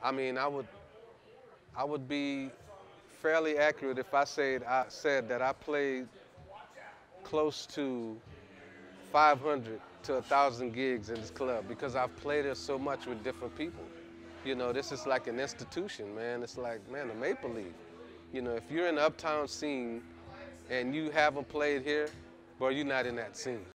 I mean, I would be fairly accurate if I said that I played close to 500 to 1,000 gigs in this club because I've played it so much with different people. You know, this is like an institution, man. It's like, man, the Maple Leaf. You know, if you're in the uptown scene and you haven't played here, bro, you're not in that scene.